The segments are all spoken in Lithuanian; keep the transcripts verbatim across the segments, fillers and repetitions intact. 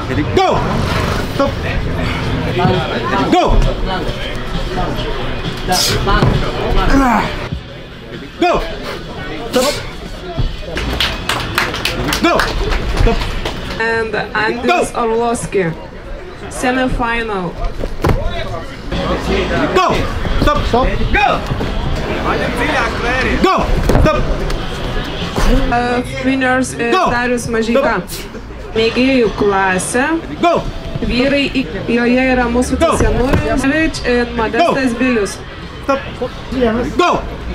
Ready, go! Stop! Go! Go! Stop! Go! Stop! And Andris Orlovsky, semi-final. Go! Stop! Stop! Go! Go! Stop! Uh, winners is Go! Darius Mažeika. Mėgėjų klasė. Go! Vyrai joje yra mūsų Senūrius ir Modestas Bilius. Stop! Go!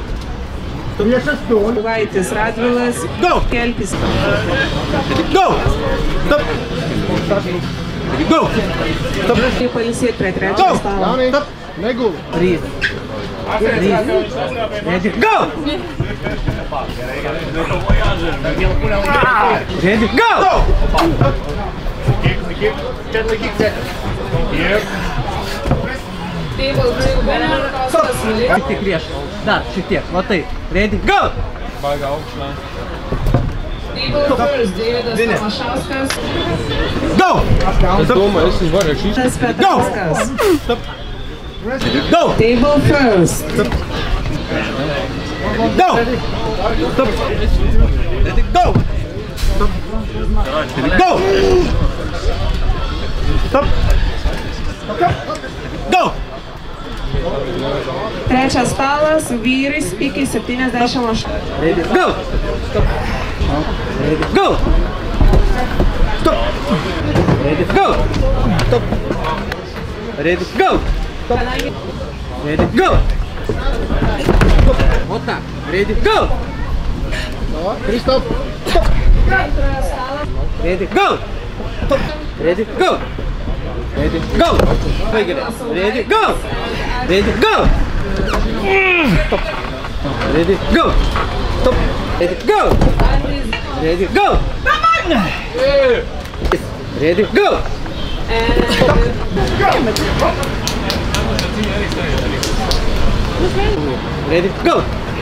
Vaitis Radvilas. Go! Kelpis. Go! Stop! Go! Stop! Pailsėti prie trečio stalo. Stop! Negul! Trys. Ready, go! Ready, go! Šiek tiek prieš. Dar, šiek tiek. Va taip. Ready, go! Go! Stop! Go! Table first. Stop! Go! Stop! Let it go! Stop! Let it go! Stop! Go! Trečias stalas, vyrais iki septyniasdešimt aštuonių. Ready, go! Stop! Ready, go! Stop! Ready, go! Stop! Ready, go! Stop! Ready, go! Stop! вот так. Ready, go! Ready, stop! Stop! Ready, go! Stop! Ready, go! Ready, go! Ready, go! Ready, go! Stop! Ready, go! Stop! Ready, go! Ready, go! Ready, go! Stop! Ready, go!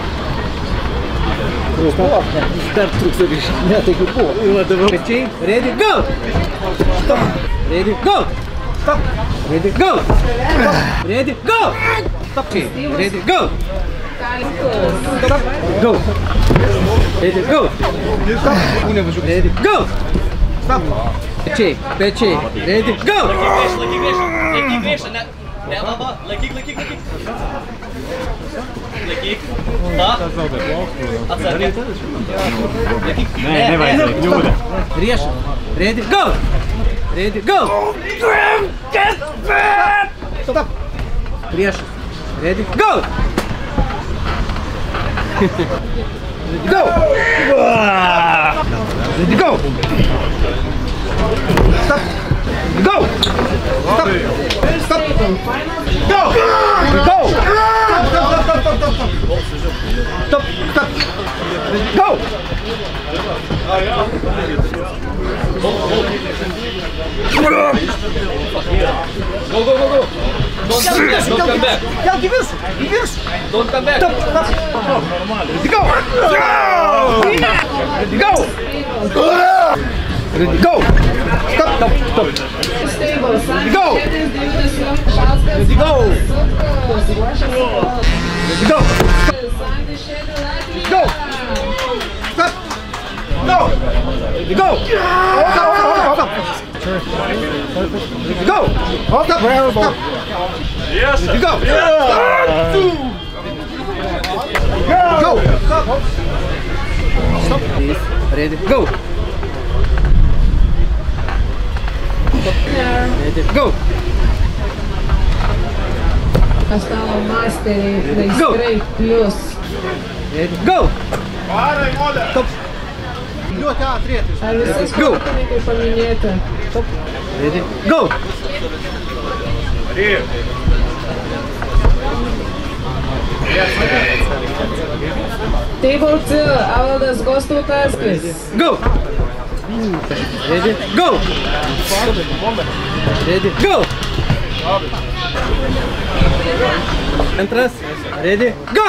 Dar trūksta virš. Ne, tai kaip buvo. Pečiai. Ready, go! Stop! Ready, go! Stop! Ready, go! Stop! Ready, go! Stop! Ready, go! Stop! Go! Ready, go! Stop! Ready, go! Stop! Pečiai, pečiai. Ready, go! Laikyk viešą, laikyk viešą, ne, ne, laba, laikyk, laikyk, laikyk. Laikyk, ta, atsargiai. Laikyk, ne, ne, ne, Rieš. Ready, go! Ready, go! Stop! Rieš. Ready, go! Go! Ready, go! Stop! Go! Stop! Stop! Go! Go! Stop! Stop! Stop! Stop! Stop! Stop! Stop! Go! Go! Go! Go! Go! Don't come back! Don't come back! Yeah, give us! Give us! Don't come back! Stop! Stop! Ready, go! Ready, go! Ready, go! Stop! Stop! Stop! Ready, go! Ready, go! Ready, go! Go! Stop! Go! Ready, go! Hold up! Hold up! Ready, go! Hold up! Stop! Yes! Ready, go! Go! Stop! Stop! Please. Ready, go! Ready, go! Stalo masteriai, meistrai plius. Ready, go! Stop! Ļoti ātri iet. Ar visi sportininkai paminėti? Stop! Ready, go! Table two, Avaldas Gostautas. Go! Ready, go! Ready, go! Antras, ready, go!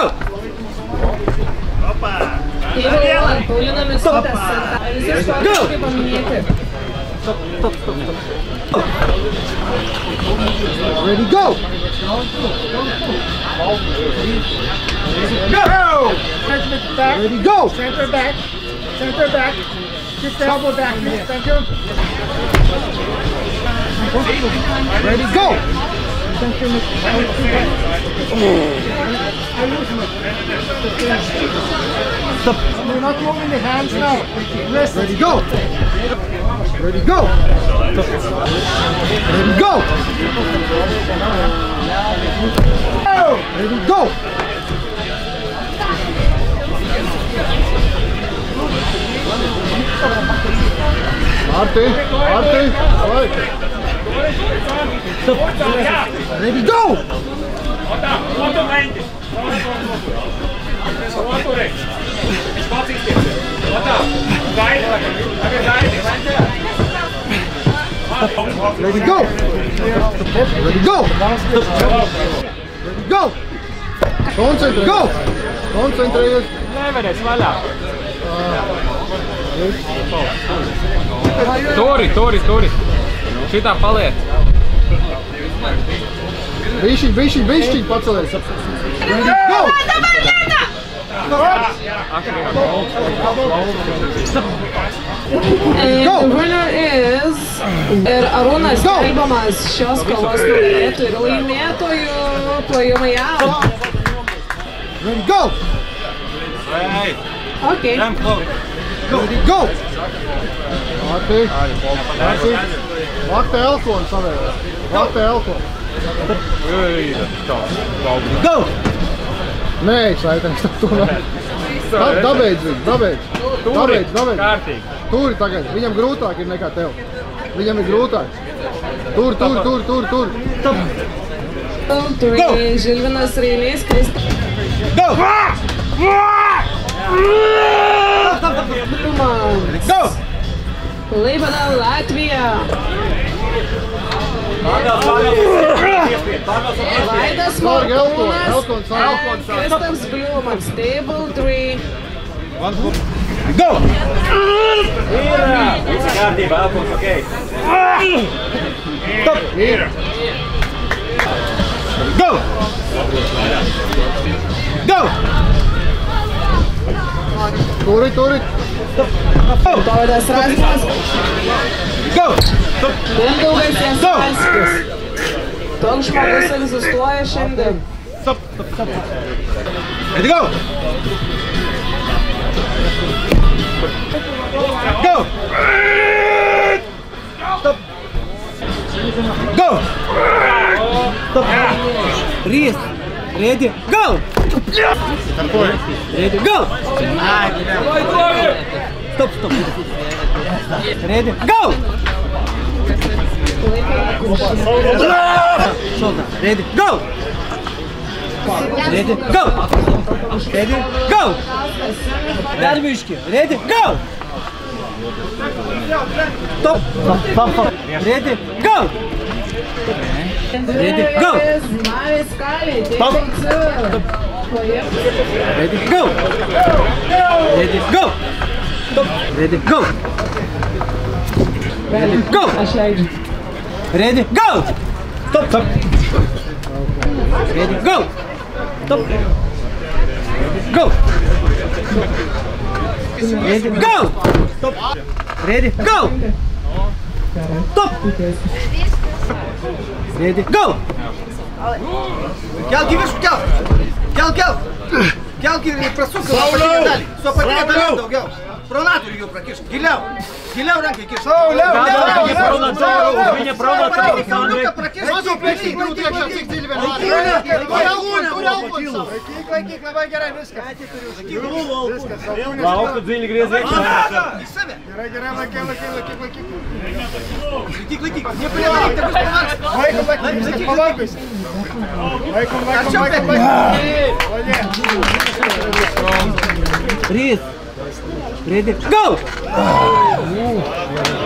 Table one, Paulina Mitsutės. Ar visi sportininkai paminėti? Stop, stop, stop, stop. Ready, go! Go! Ready, go! Center back. Center back. Keep the elbow back, please. Thank you. Ready, go! Stop. We're not moving the hands now. Listen. Ready, go! Ready, go! Stop. Ready, go! Ready, go! Arti, Arti, давай. Stop. Ready, go! Ready, go! Ready, go! Ready, go! Koncentrējies. Go! Koncentrējies. Nevarēs vaļā. Turi, turi, turi. Šitā paliec. Bišķiņ, bišķiņ, bišķiņ pacelies. Ready, go! And the winner is ir Arūnas skelbiamas šios kovos nugalėtojų ir laimėtojų plojimai out. Ready, go! Okay. Ready, go! Arti, Arti. Vak te elkonu savējās. Vak te elkonu. Go! Nē, šaitēs, tu nē. Dabeidz viņu, dabeidz. Dabeidz, dabeidz. Kārtīgi. Turi tagad, viņam grūtāk ir nekā tev. Viņam ir grūtāk. Tur, tur, tur, tur, tur. Stop! Turi Žilvinas Rėlės, Krista. Go! Go! Klaipeda, Latvija. Vaidas Morkūnas, Kristaps Bliumas, table three. Go! Kārtībā, Alfons, ok. Stop! Go! Go! Turi, turi. Dovydas Razmas, Go! Mindaugas Jasalskis. Toks žmogus egzistuoja šiandien. Stop! Stop! Stop! Ready, go! Go! Stop! Go! Stop! Rest! Ready, go! Ready, go! Stop, stop! Ready, go! Shoulder, ready, go! Ready, go! Ready, go! Dar biški, ready, go! Stop, stop, stop, stop. Ready, go! Ready, go! Stop! Ready, go! Ready, go! Stop! Ready, go! Ready, go! Ready, go! Stop, stop! Ready, go! Stop! Go! Ready, go! Stop! Ready, go! Stop! Ready, go! Kelki viršų, kelk! Kelk, kelk! Kelk ir prasuk savo apatinę dalį. Su apatinę dalį daugiau. Pronatorių jau prakišk. Giliau. Giliau rankai kišk. Sauliau, giliau, giliau. Sauliau, pronatorių sauliuką prakišk. Su pelį. Laikyk, laikyk, labai gerai, viskas. Viskas, sauliau. Lauktų dzinį grėzį. Į save. Gerai, gerai, laikyk, laikyk, laikyk, laikyk. Laikyk, laikyk. Neprivalai, tai bus pavargęs. Laikom, laikom, viskas pavargęs. Laikom, laikom, laikom, laikom. Ready, go!